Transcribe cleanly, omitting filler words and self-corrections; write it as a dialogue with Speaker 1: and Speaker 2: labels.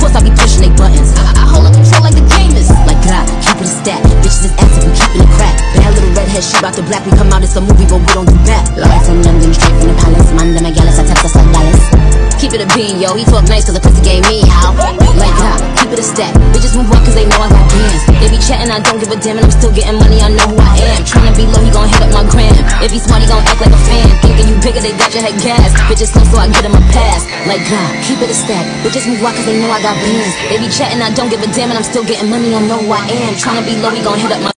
Speaker 1: course I be pushing they buttons. I hold up control like the gamers. Like God, keep it a stack. Bitches is active, we keeping it crack. Bad little redhead, she bout to black. We come out, it's a movie, but we don't do that. Live from London, straight from the palace. Man, them gallus, I text us like Dallas. Keep it a bean, yo. He talk nice cause the pussy gave me how. Like God, keep it a stack. Bitches move on cause they know I got bands. They be chatting, I don't give a damn, and I'm still getting money, I know who I am. Tryna be low, he gon' hit up my gram. If he smart, he gon' act like a fan. Thinking you bigger, they got your head gas. Bitches slow, so I get him a pass. Like God, keep it a stack. Bitches move on cause they know I got bands. They be chatting, I don't give a damn, and I'm still getting money, I know who I am. Tryna be low, he gon' hit up my